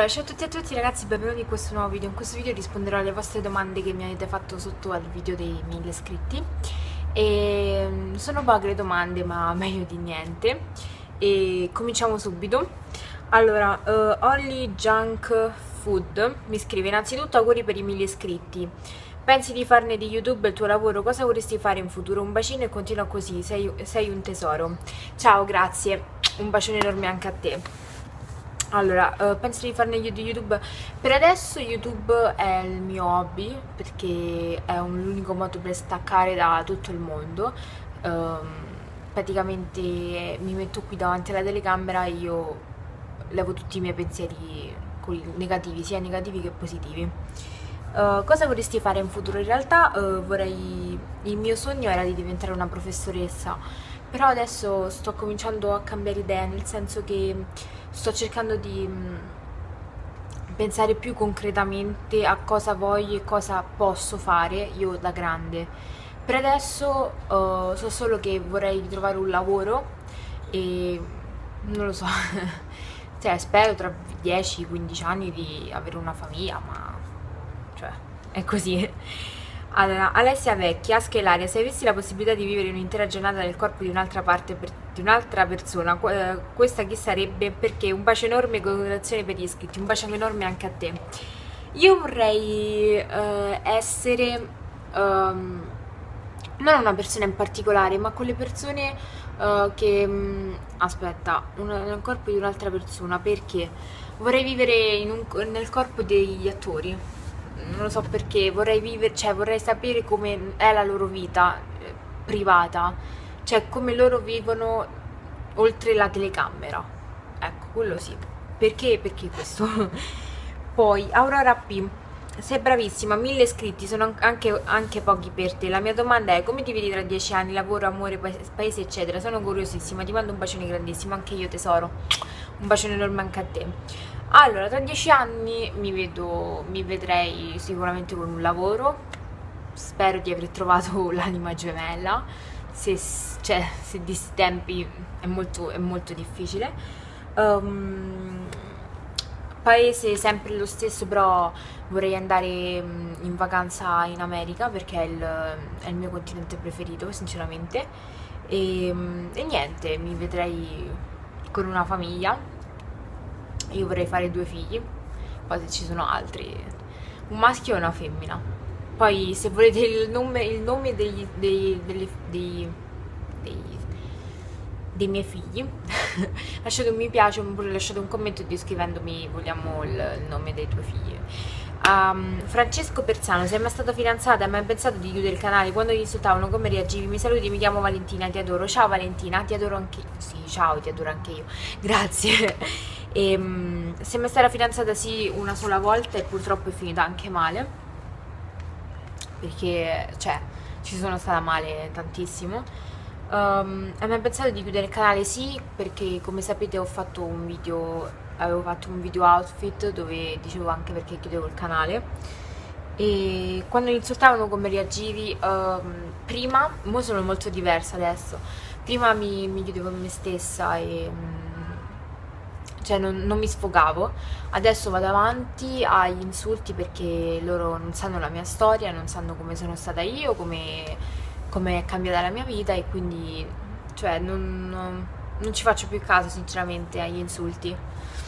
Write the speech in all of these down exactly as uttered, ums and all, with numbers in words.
Allora, ciao a tutti e a tutti ragazzi, benvenuti in questo nuovo video. In questo video risponderò alle vostre domande che mi avete fatto sotto al video dei mille iscritti. E mm, sono poche le domande, ma meglio di niente. E cominciamo subito. Allora, uh, Holly Junk Food mi scrive: innanzitutto auguri per i mille iscritti. Pensi di farne di YouTube il tuo lavoro? Cosa vorresti fare in futuro? Un bacino e continua così, sei, sei un tesoro. Ciao, grazie, un bacione enorme anche a te. Allora, uh, penso di farne io di YouTube. Per adesso YouTube è il mio hobby perché è l'unico modo per staccare da tutto il mondo. Um, praticamente mi metto qui davanti alla telecamera e io levo tutti i miei pensieri quelli negativi, sia negativi che positivi. Uh, cosa vorresti fare in futuro? In realtà uh, vorrei... il mio sogno era di diventare una professoressa, però adesso sto cominciando a cambiare idea, nel senso che sto cercando di mh, pensare più concretamente a cosa voglio e cosa posso fare io da grande. Per adesso uh, so solo che vorrei trovare un lavoro e non lo so, cioè spero tra dieci quindici anni di avere una famiglia, ma cioè è così. Allora, Alessia Vecchia, Schelaria, se avessi la possibilità di vivere un'intera giornata nel corpo di un'altra parte per, di un'altra persona, eh, questa chi sarebbe? Perché? Un bacio enorme e congratulazioni per gli iscritti, un bacio enorme anche a te. Io vorrei eh, essere um, non una persona in particolare, ma quelle persone uh, che mh, aspetta, una, nel corpo di un'altra persona, perché vorrei vivere in un, nel corpo degli attori. Non lo so perché, vorrei vivere, cioè vorrei sapere come è la loro vita eh, privata, cioè come loro vivono oltre la telecamera. Ecco, quello sì. Perché? Perché questo? Poi, Aurora P. Sei bravissima, mille iscritti, sono anche, anche pochi per te. La mia domanda è: come ti vedi tra dieci anni? Lavoro, amore, paese, eccetera. Sono curiosissima, ti mando un bacione grandissimo, anche io tesoro. Un bacione enorme anche a te. Allora, tra dieci anni mi vedo, mi vedrei sicuramente con un lavoro. Spero di aver trovato l'anima gemella. Se, cioè, se di sti tempi è molto, è molto difficile. Um, paese sempre lo stesso, però vorrei andare in vacanza in America perché è il, è il mio continente preferito, sinceramente. E, e niente, mi vedrei con una famiglia. Io vorrei fare due figli, poi se ci sono altri, un maschio e una femmina. Poi se volete il nome, il nome degli, dei, dei, dei, dei, dei miei figli, lasciate un mi piace oppure lasciate un commento descrivendomi, vogliamo il, il nome dei tuoi figli. Um, Francesco Persano, sei mai stata fidanzata? Hai mai pensato di chiudere il canale? Quando ti insultavano come reagivi? Mi saluti, mi chiamo Valentina, ti adoro. Ciao Valentina, ti adoro anche io. Sì, ciao, ti adoro anche io. Grazie. E, um, sei mai stata fidanzata? Sì, una sola volta e purtroppo è finita anche male. Perché, cioè, ci sono stata male tantissimo. Um, hai mai pensato di chiudere il canale? Sì, perché come sapete ho fatto un video... avevo fatto un video outfit dove dicevo anche perché chiudevo il canale. E quando mi insultavano come reagivi? Um, prima, mo sono molto diversa adesso. Prima mi, mi chiudevo in me stessa e um, cioè non, non mi sfogavo. Adesso vado avanti agli insulti perché loro non sanno la mia storia, non sanno come sono stata io, come, come è cambiata la mia vita, e quindi cioè non, non, non ci faccio più caso sinceramente agli insulti.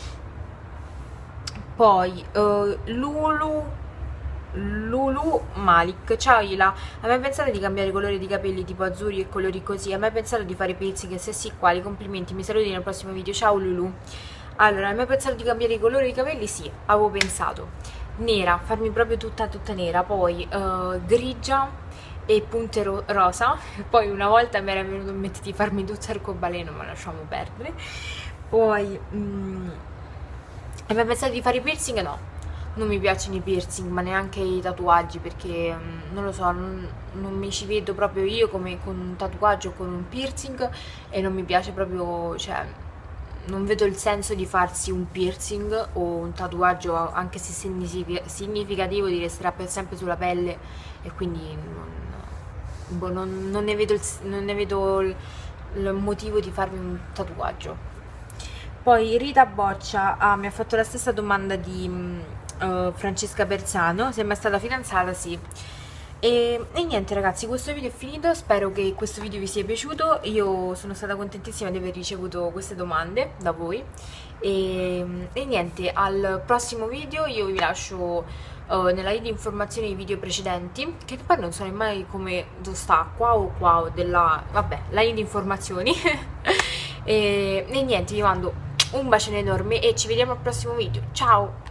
Poi uh, Lulu Lulu Malik, ciao Ila, hai mai pensato di cambiare colore di capelli tipo azzurri e colori così? Hai mai pensato di fare piercing? Se sì, quali? Complimenti, mi saluti nel prossimo video, ciao Lulu. Allora, hai mai pensato di cambiare i colori di capelli? Sì, avevo pensato nera, farmi proprio tutta tutta nera, poi uh, grigia e punte ro rosa. Poi una volta mi era venuto in mente di farmi tutto arcobaleno, ma lasciamo perdere. Poi mm, hai mai pensato di fare i piercing? No, non mi piacciono i piercing, ma neanche i tatuaggi, perché mm, non lo so, non, non mi ci vedo proprio io come con un tatuaggio o con un piercing, e non mi piace proprio, cioè non vedo il senso di farsi un piercing o un tatuaggio, anche se significativo, di restare per sempre sulla pelle, e quindi non, boh, non, non ne vedo il, non ne vedo il, il motivo di farmi un tatuaggio. Poi Rita Boccia ah, mi ha fatto la stessa domanda di mm, eh, Francesca Bersano, se è mai stata fidanzata, sì. E, e niente ragazzi, questo video è finito, spero che questo video vi sia piaciuto, io sono stata contentissima di aver ricevuto queste domande da voi e, e niente, al prossimo video io vi lascio uh, nella i di informazioni i video precedenti, che poi non so mai come dove sta, qua o qua o della, vabbè, la i di informazioni e, e niente, vi mando un bacione enorme e ci vediamo al prossimo video, ciao!